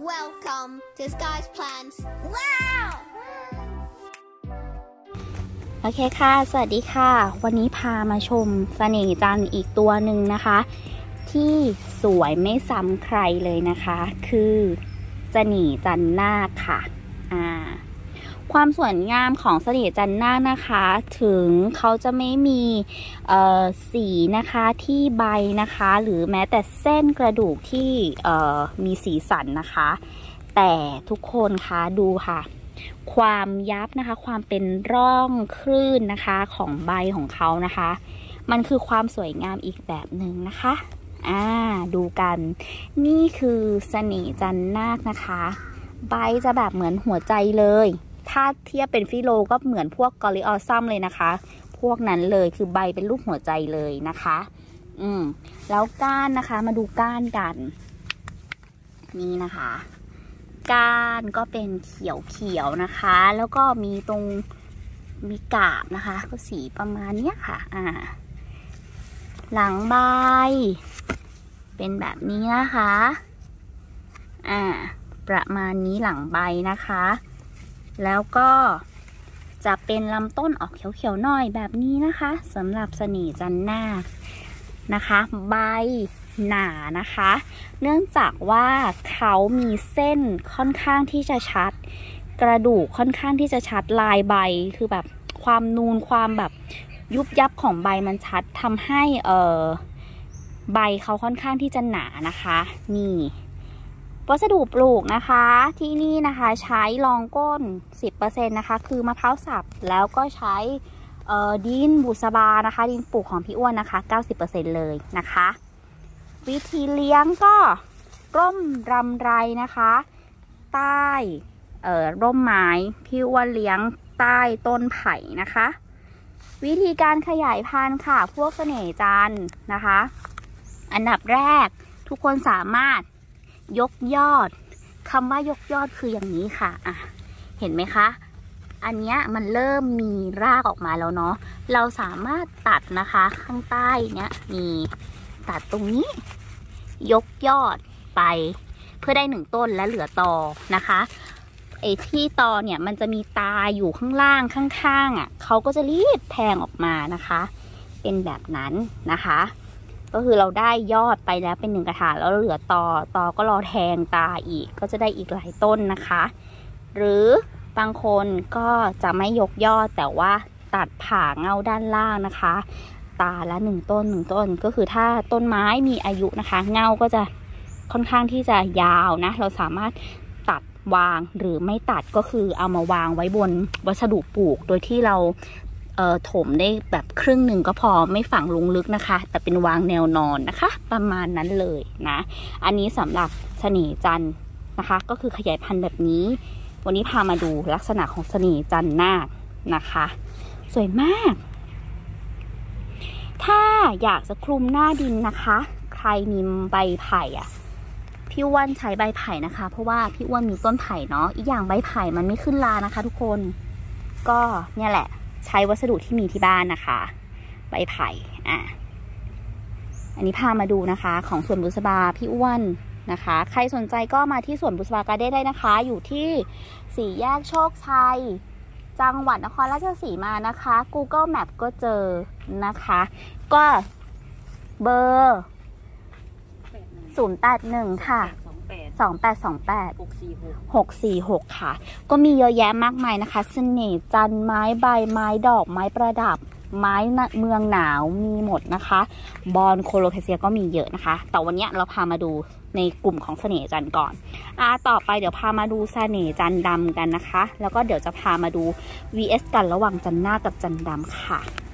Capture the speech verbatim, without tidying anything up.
Welcome to Sky's Plants. Wow! โอเคค่ะสวัสดีค่ะวันนี้พามาชมเสน่ห์จันทร์อีกตัวหนึ่งนะคะที่สวยไม่ซ้ำใครเลยนะคะคือเสน่ห์จันทร์นาคค่ะอ่าความสวยงามของเสน่ห์จันทร์นาคนะคะถึงเขาจะไม่มีเอ่อสีนะคะที่ใบนะคะหรือแม้แต่เส้นกระดูกที่เอ่อมีสีสันนะคะแต่ทุกคนคะดูค่ะความยับนะคะความเป็นร่องคลื่นนะคะของใบของเขานะคะมันคือความสวยงามอีกแบบหนึ่งนะคะอ่าดูกันนี่คือเสน่ห์จันทร์นาคนะคะใบจะแบบเหมือนหัวใจเลยถ้าเทียบเป็นฟิโลก็เหมือนพวกกอริออซัมเลยนะคะพวกนั้นเลยคือใบเป็นรูปหัวใจเลยนะคะอืมแล้วก้านนะคะมาดูก้านกันนี่นะคะก้านก็เป็นเขียวๆนะคะแล้วก็มีตรงมีกาบนะคะก็สีประมาณนี้ค่ะอ่าหลังใบเป็นแบบนี้นะคะอ่าประมาณนี้หลังใบนะคะแล้วก็จะเป็นลำต้นออกเขียวๆหน่อยแบบนี้นะคะสำหรับเสน่ห์จันทร์นาคนะคะใบหนานะคะเนื่องจากว่าเขามีเส้นค่อนข้างที่จะชัดกระดูกค่อนข้างที่จะชัดลายใบคือแบบความนูนความแบบยุบยับของใบมันชัดทำให้เอ่อใบเขาค่อนข้างที่จะหนานะคะนี่วัสดุปลูกนะคะที่นี่นะคะใช้รองก้น สิบเปอร์เซ็นต์ นะคะคือมะพร้าวสับแล้วก็ใช้เอ่อดินบุษบานะคะดินปลูกของพี่อ้วนนะคะ เก้าสิบเปอร์เซ็นต์ เลยนะคะวิธีเลี้ยงก็ร่มรำไรนะคะใต้เอ่อร่มไม้พี่อ้วนเลี้ยงใต้ต้นไผ่นะคะวิธีการขยายพันธุ์ค่ะพวกเสน่ห์จันทร์นะคะอันดับแรกทุกคนสามารถยกยอดคำว่ายกยอดคืออย่างนี้ค่ะอ่ะเห็นไหมคะอันนี้มันเริ่มมีรากออกมาแล้วเนาะเราสามารถตัดนะคะข้างใต้เนี้ยมีตัดตรงนี้ยกยอดไปเพื่อได้หนึ่งต้นและเหลือตอนะคะไอ้ที่ตอเนี่ยมันจะมีตาอยู่ข้างล่างข้างๆอ่ะเขาก็จะรีบแทงออกมานะคะเป็นแบบนั้นนะคะก็คือเราได้ยอดไปแล้วเป็นหนึ่งกระถางแล้วเหลือตอตอก็รอแทงตาอีกก็จะได้อีกหลายต้นนะคะหรือบางคนก็จะไม่ยกยอดแต่ว่าตัดผ่าเงาด้านล่างนะคะตาละหนึ่งต้นหนึ่งต้นก็คือถ้าต้นไม้มีอายุนะคะเงาก็จะค่อนข้างที่จะยาวนะเราสามารถตัดวางหรือไม่ตัดก็คือเอามาวางไว้บนวัสดุปลูกโดยที่เราเอ่อถมได้แบบครึ่งหนึ่งก็พอไม่ฝังลงลึกนะคะแต่เป็นวางแนวนอนนะคะประมาณนั้นเลยนะอันนี้สำหรับเสน่ห์จันทร์นะคะก็คือขยายพันธุ์แบบนี้วันนี้พามาดูลักษณะของเสน่ห์จันทร์นาคนะคะสวยมากถ้าอยากจะคลุมหน้าดินนะคะใครมีใบไผ่อะพี่อ้วนใช้ใบไผ่นะคะเพราะว่าพี่อ้วนมีต้นไผ่เนาะอีกอย่างใบไผ่มันไม่ขึ้นรานะคะทุกคนก็เนี่ยแหละใช้วัสดุที่มีที่บ้านนะคะใบไผ่อ่ะอันนี้พามาดูนะคะของสวนบุษบาพี่อ้วนนะคะใครสนใจก็มาที่สวนบุษบาการ์เด้นได้นะคะอยู่ที่สี่แยกโชคชัยจังหวัดนครราชสีมานะคะ Google Map ก็เจอนะคะก็เบอร์ศูนย์ แปด หนึ่งค่ะสองแปดสองแปด หกสี่หกค่ะก็มีเยอะแยะมากมายนะคะเสน่ห์จันทร์ไม้ใบไม้ดอกไม้ประดับไม้เมืองหนาวมีหมดนะคะบอนโคโลเคเซียก็มีเยอะนะคะแต่วันนี้เราพามาดูในกลุ่มของเสน่ห์จันทร์ก่อนอ่าต่อไปเดี๋ยวพามาดูเสน่ห์จันทร์ดำกันนะคะแล้วก็เดี๋ยวจะพามาดู วี เอส กันระหว่างจันทร์หน้ากับจันทร์ดำค่ะ